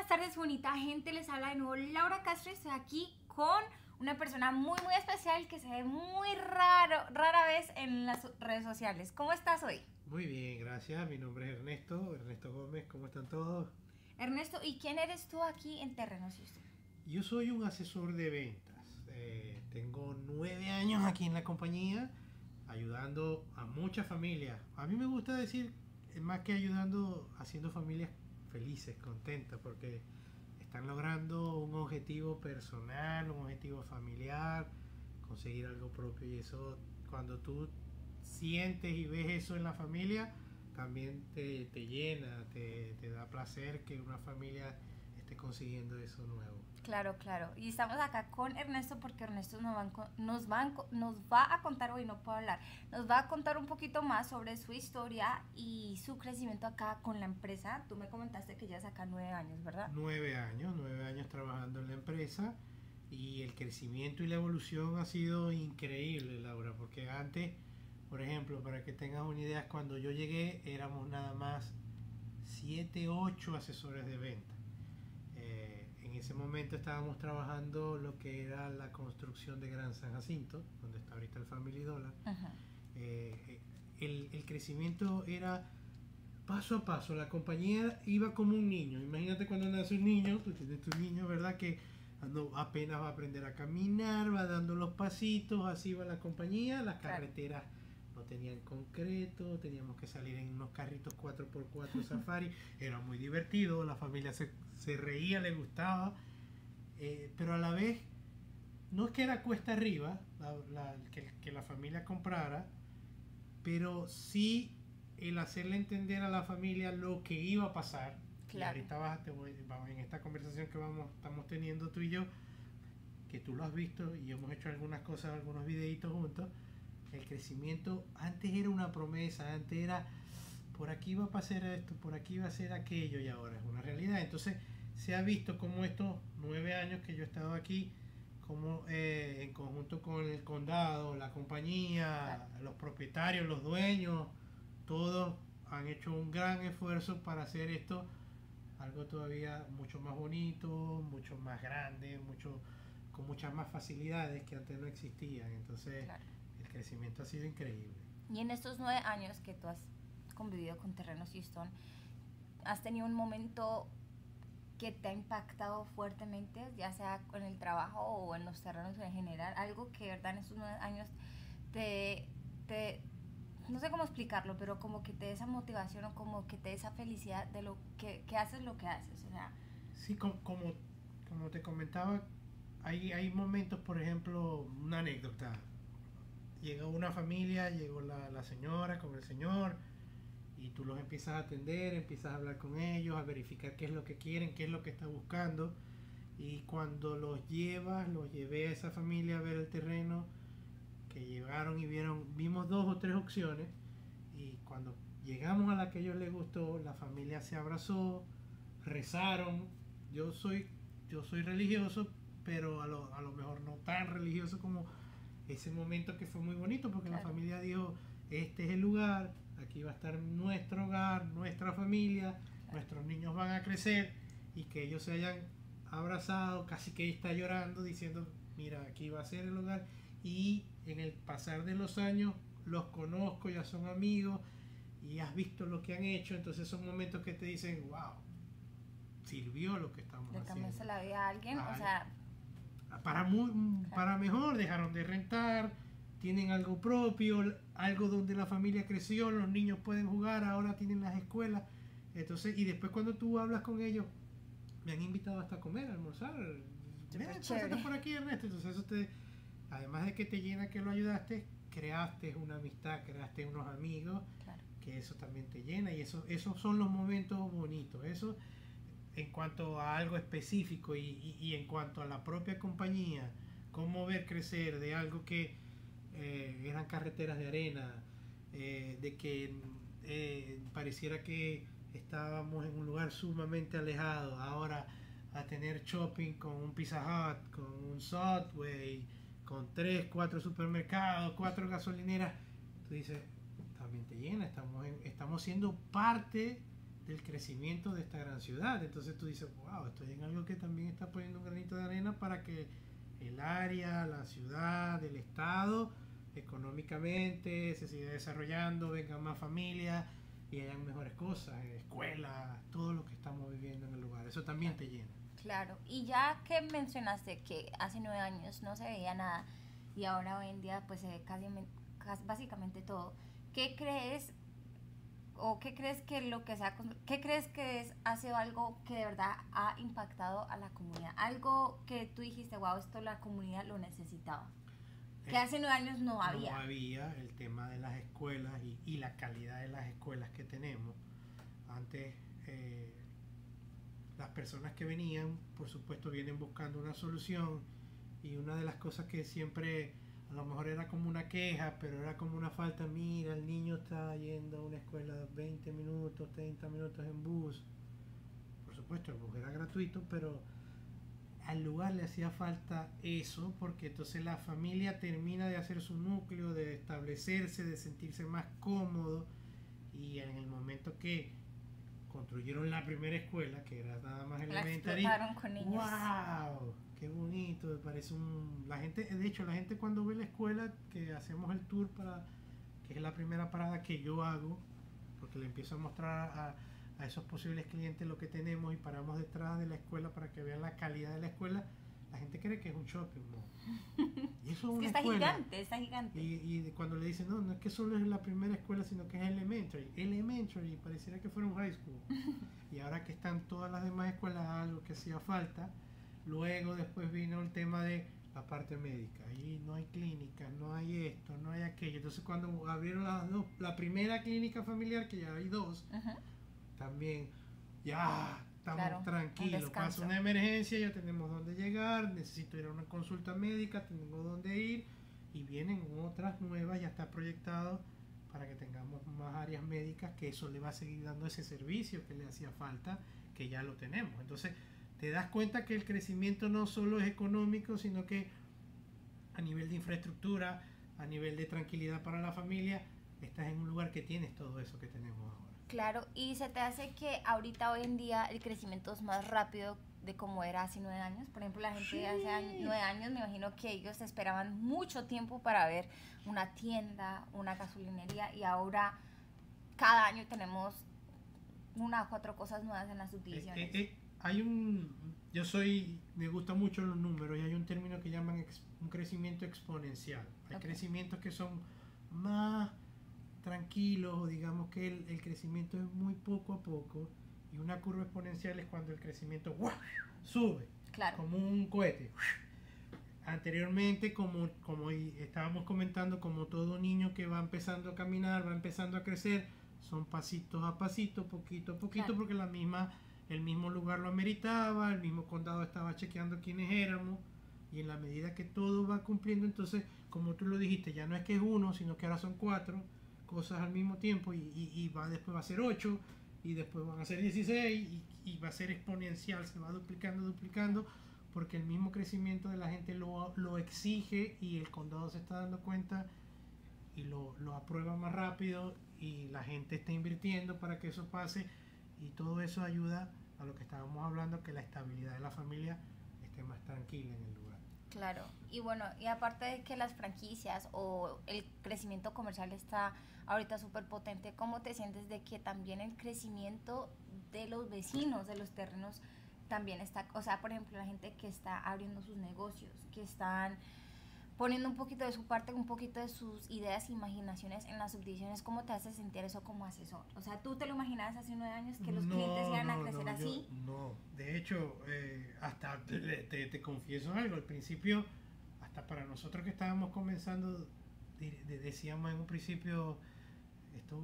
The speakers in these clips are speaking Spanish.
tardes, bonita gente, les habla de nuevo Laura Castro y estoy aquí con una persona muy especial que se ve muy rara vez en las redes sociales. ¿Cómo estás hoy? Muy bien, gracias. Mi nombre es Ernesto Gómez. ¿Cómo están todos? Ernesto, ¿y quién eres tú aquí en Terrenos Houston? Yo soy un asesor de ventas. Tengo 9 años aquí en la compañía, ayudando a muchas familias. A mí me gusta decir, más que ayudando, haciendo familias felices, contentas, porque están logrando un objetivo personal, un objetivo familiar, conseguir algo propio. Y eso, cuando tú sientes y ves eso en la familia, también te llena, te da placer que una familia esté consiguiendo eso nuevo. Claro, claro. Y estamos acá con Ernesto porque Ernesto nos va a contar, hoy no puedo hablar, nos va a contar un poquito más sobre su historia y su crecimiento acá con la empresa. Tú me comentaste que llevas acá 9 años, ¿verdad? 9 años trabajando en la empresa, y el crecimiento y la evolución ha sido increíble, Laura, porque antes, por ejemplo, para que tengas una idea, cuando yo llegué éramos nada más 7, 8 asesores de venta. En ese momento estábamos trabajando lo que era la construcción de Gran San Jacinto, donde está ahorita el Family Dollar. Ajá. El crecimiento era paso a paso. La compañía iba como un niño. Imagínate cuando nace un niño, tú tienes tu niño, ¿verdad? Que apenas va a aprender a caminar, va dando los pasitos, así va la compañía. Las carreteras no tenían concreto, teníamos que salir en unos carritos 4x4 Safari. Era muy divertido, la familia se reía, le gustaba, pero a la vez no es que era cuesta arriba que la familia comprara, pero sí el hacerle entender a la familia lo que iba a pasar. Claro. Y ahorita vamos en esta conversación que estamos teniendo tú y yo, que tú lo has visto y hemos hecho algunas cosas, algunos videitos juntos. El crecimiento antes era una promesa, antes era por aquí va a pasar esto, por aquí va a ser aquello, y ahora es una realidad. Entonces se ha visto como estos 9 años que yo he estado aquí, como en conjunto con el condado, la compañía, los propietarios, los dueños, todos han hecho un gran esfuerzo para hacer esto algo todavía mucho más bonito, mucho más grande, con muchas más facilidades que antes no existían. Entonces, Claro. el crecimiento ha sido increíble. Y en estos 9 años que tú has convivido con Terrenos Houston, ¿has tenido un momento que te ha impactado fuertemente, ya sea en el trabajo o en los terrenos en general? Algo que, verdad, en estos 9 años te no sé cómo explicarlo, pero como que te dé esa motivación o como que te dé esa felicidad de lo que haces lo que haces. O sea, Sí, como te comentaba, hay momentos, por ejemplo, una anécdota. Llegó una familia, llegó la señora con el señor, y tú los empiezas a atender, empiezas a hablar con ellos, a verificar qué es lo que quieren, qué es lo que están buscando. Y cuando los llevé a esa familia a ver el terreno, que llegaron y vimos 2 o 3 opciones, y cuando llegamos a la que a ellos les gustó, la familia se abrazó, rezaron. Yo soy, yo soy religioso, pero a lo mejor no tan religioso como ese momento, que fue muy bonito, porque claro. la familia dijo, este es el lugar, aquí va a estar nuestro hogar, nuestra familia, nuestros niños van a crecer, y que ellos se hayan abrazado, casi que está llorando, diciendo, mira, aquí va a ser el hogar. Y en el pasar de los años los conozco, ya son amigos, y has visto lo que han hecho. Entonces son momentos que te dicen, wow, sirvió lo que estamos Le cambiaste haciendo. la vida a alguien, o sea, Para mejor, dejaron de rentar, tienen algo propio, algo donde la familia creció, los niños pueden jugar, ahora tienen las escuelas. Entonces, y después cuando tú hablas con ellos, me han invitado hasta a comer, a almorzar. Ven, pásate por aquí, Ernesto. Entonces eso además de que te llena que lo ayudaste, creaste una amistad, creaste unos amigos, claro. que eso también te llena, y esos son los momentos bonitos. Eso en cuanto a algo específico, y en cuanto a la propia compañía, cómo ver crecer de algo que eran carreteras de arena, de que pareciera que estábamos en un lugar sumamente alejado, ahora a tener shopping con un Pizza Hut, con un Subway, con 3, 4 supermercados, 4 gasolineras. Tú dices, también te llena, estamos siendo parte del crecimiento de esta gran ciudad. Entonces tú dices, wow, estoy en algo que también está poniendo un granito de arena para que el área, la ciudad, el estado, económicamente se siga desarrollando, vengan más familias y hayan mejores cosas, escuelas, todo lo que estamos viviendo en el lugar. Eso también te llena. Claro, y ya que mencionaste que hace 9 años no se veía nada y ahora hoy en día pues se ve básicamente todo, ¿qué crees o qué crees que lo que sea, qué crees que ha sido algo que de verdad ha impactado a la comunidad? Algo que tú dijiste, wow, esto la comunidad lo necesitaba. Que hace 9 años no había. No había el tema de las escuelas y la calidad de las escuelas que tenemos. Antes las personas que venían, por supuesto, vienen buscando una solución y una de las cosas que siempre a lo mejor era como una queja, pero era como una falta, mira, el niño está yendo a una escuela 20 minutos, 30 minutos en bus. Por supuesto, el bus era gratuito, pero al lugar le hacía falta eso, porque entonces la familia termina de hacer su núcleo, de establecerse, de sentirse más cómodo, y en el momento que construyeron la primera escuela, que era nada más elementary, con niños. ¡Wow! ¡Qué bonito! Me parece la gente, de hecho, la gente cuando ve la escuela, que hacemos el tour que es la primera parada que yo hago, porque le empiezo a mostrar a esos posibles clientes lo que tenemos y paramos detrás de la escuela para que vean la calidad de la escuela, la gente cree que es un shopping mall. Y eso es una está escuela. Gigante, está gigante. Y cuando le dicen, no, no es que solo es la primera escuela, sino que es elementary, pareciera que fuera un high school. Y ahora que están todas las demás escuelas, algo que hacía falta. Luego después vino el tema de la parte médica, y no hay clínicas, no hay esto, no hay aquello. Entonces cuando abrieron la primera clínica familiar, que ya hay dos, también ya estamos tranquilos, pasa una emergencia, ya tenemos dónde llegar, necesito ir a una consulta médica, tengo dónde ir, y vienen otras nuevas, ya está proyectado para que tengamos más áreas médicas, que eso le va a seguir dando ese servicio que le hacía falta, que ya lo tenemos. Entonces te das cuenta que el crecimiento no solo es económico, sino que a nivel de infraestructura, a nivel de tranquilidad para la familia, estás en un lugar que tienes todo eso que tenemos ahora. Claro, y se te hace que ahorita hoy en día el crecimiento es más rápido de como era hace 9 años. Por ejemplo, la gente de hace 9 años, me imagino que ellos esperaban mucho tiempo para ver una tienda, una gasolinería, y ahora cada año tenemos 1 o 4 cosas nuevas en las subdivisiones. Me gustan mucho los números, y hay un término que llaman un crecimiento exponencial. Hay crecimientos que son más tranquilos, o digamos que el crecimiento es muy poco a poco, y una curva exponencial es cuando el crecimiento sube, como un cohete. Anteriormente, como estábamos comentando, como todo niño que va empezando a caminar, va empezando a crecer, son pasitos a pasito, poquito a poquito, porque el mismo lugar lo ameritaba, el mismo condado estaba chequeando quiénes éramos, y en la medida que todo va cumpliendo, entonces, como tú lo dijiste, ya no es que es uno, sino que ahora son 4 cosas al mismo tiempo, y después va a ser 8, y después van a ser 16, y va a ser exponencial, se va duplicando, porque el mismo crecimiento de la gente lo exige, y el condado se está dando cuenta y lo aprueba más rápido, y la gente está invirtiendo para que eso pase, y todo eso ayuda a lo que estábamos hablando, que la estabilidad de la familia esté más tranquila en el lugar. Claro, y bueno, y aparte de que las franquicias o el crecimiento comercial está ahorita súper potente, ¿cómo te sientes de que también el crecimiento de los vecinos, de los terrenos, también está? O sea, por ejemplo, la gente que está abriendo sus negocios, que están poniendo un poquito de su parte, un poquito de sus ideas e imaginaciones en las subdivisiones. ¿Cómo te hace sentir eso como asesor? O sea, ¿tú te lo imaginabas hace 9 años que los clientes iban a crecer así? No, de hecho, hasta te confieso algo, al principio, hasta para nosotros que estábamos comenzando, decíamos en un principio, esto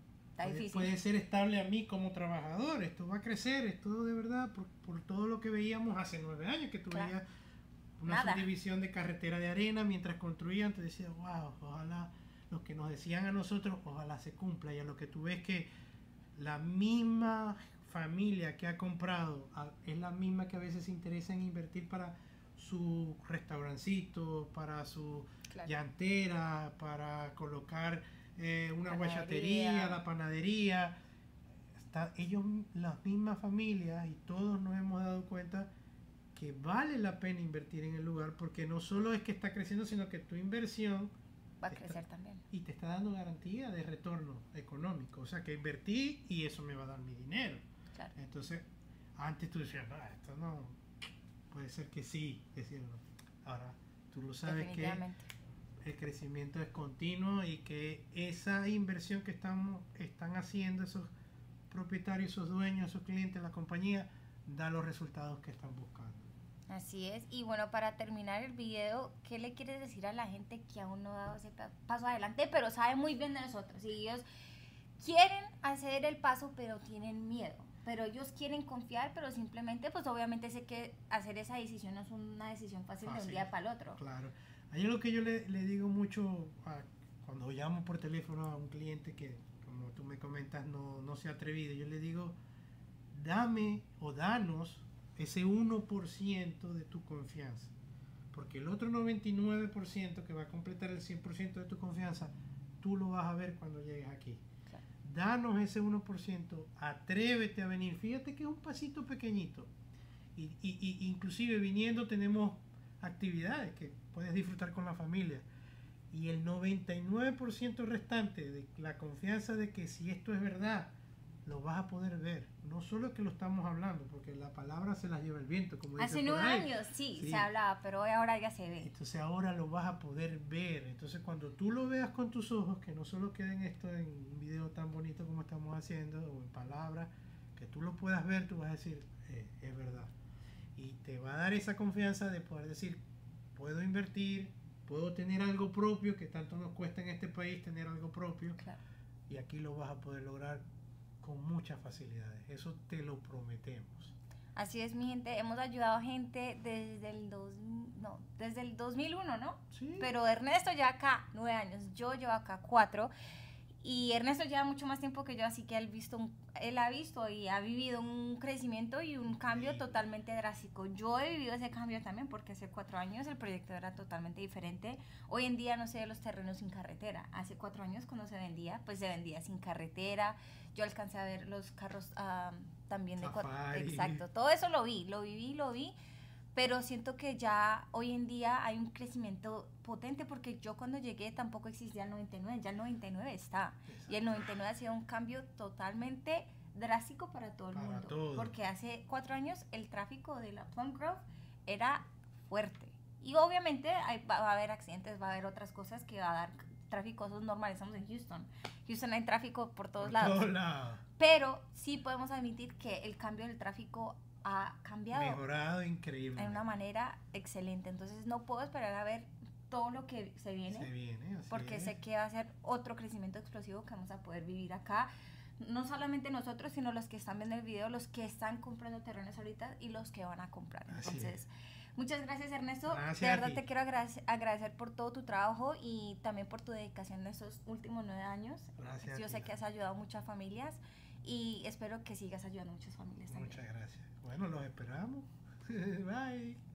puede ser estable a mí como trabajador, esto va a crecer, esto de verdad, por todo lo que veíamos hace 9 años, que tú veías una subdivisión de carretera de arena mientras construían, te decía, wow, ojalá lo que nos decían a nosotros, ojalá se cumpla. Y a lo que tú ves que la misma familia que ha comprado es la misma que a veces se interesa en invertir para su restaurancito, para su llantera, para colocar una guayatería, la panadería. las mismas familias y todos nos hemos dado cuenta que vale la pena invertir en el lugar porque no solo es que está creciendo, sino que tu inversión Va a crecer también. y te está dando garantía de retorno económico. O sea, que invertí y eso me va a dar mi dinero. Claro. Entonces, antes tú decías, no, esto no, puede ser que sí, decirlo. Ahora, tú lo sabes que el crecimiento es continuo y que esa inversión que están haciendo esos propietarios, esos dueños, esos clientes, la compañía, da los resultados que están buscando. Así es. Y bueno, para terminar el video, ¿qué le quieres decir a la gente que aún no ha dado ese paso adelante, pero sabe muy bien de nosotros? Y ellos quieren hacer el paso, pero tienen miedo. Pero ellos quieren confiar, pero simplemente, pues obviamente sé que hacer esa decisión no es una decisión fácil de un día para el otro. Claro. Hay algo que yo le digo mucho cuando llamo por teléfono a un cliente que, como tú me comentas, no se ha atrevido. Yo le digo, dame o danos ese 1% de tu confianza. Porque el otro 99% que va a completar el 100% de tu confianza, tú lo vas a ver cuando llegues aquí. Claro. Danos ese 1%, atrévete a venir. Fíjate que es un pasito pequeñito. Y inclusive viniendo tenemos actividades que puedes disfrutar con la familia. Y el 99% restante de la confianza de que si esto es verdad, lo vas a poder ver. No solo que lo estamos hablando, porque la palabra se la lleva el viento, como hace dicen por ahí. Hace 9 años sí se hablaba, pero ahora ya se ve. Entonces ahora lo vas a poder ver. Entonces cuando tú lo veas con tus ojos, que no solo queden esto en un video tan bonito como estamos haciendo, o en palabras, que tú lo puedas ver, tú vas a decir, es verdad. Y te va a dar esa confianza de poder decir, puedo invertir, puedo tener algo propio, que tanto nos cuesta en este país tener algo propio. Claro. Y aquí lo vas a poder lograr con muchas facilidades. Eso te lo prometemos. Así es, mi gente. Hemos ayudado a gente desde el 2001, ¿no? Sí. Pero Ernesto ya acá 9 años, yo llevo acá 4. Y Ernesto lleva mucho más tiempo que yo, así que él ha visto y ha vivido un crecimiento y un cambio totalmente drástico. Yo he vivido ese cambio también porque hace 4 años el proyecto era totalmente diferente. Hoy en día no se ven los terrenos sin carretera. Hace 4 años cuando se vendía, pues se vendía sin carretera. Yo alcancé a ver los carros también de exacto, todo eso lo viví. Pero siento que ya hoy en día hay un crecimiento potente porque yo cuando llegué tampoco existía el 99, ya el 99 está. Exacto. Y el 99 ha sido un cambio totalmente drástico para todo el mundo. Todo. Porque hace 4 años el tráfico de la Plum Grove era fuerte. Y obviamente va a haber accidentes, va a haber otras cosas que va a dar tráfico, eso es normal, estamos en Houston. Houston hay tráfico por todos lados. Pero sí podemos admitir que el cambio del tráfico ha cambiado, mejorado increíble de una manera excelente. Entonces no puedo esperar a ver todo lo que se viene porque sé que va a ser otro crecimiento explosivo que vamos a poder vivir acá, no solamente nosotros, sino los que están viendo el video, los que están comprando terrenos ahorita y los que van a comprar. Entonces muchas gracias, Ernesto. Gracias, de verdad te quiero agradecer por todo tu trabajo y también por tu dedicación en estos últimos 9 años. Gracias. Yo sé que has ayudado a muchas familias y espero que sigas ayudando a muchas familias también. Muchas gracias. Bueno, los esperamos. Bye.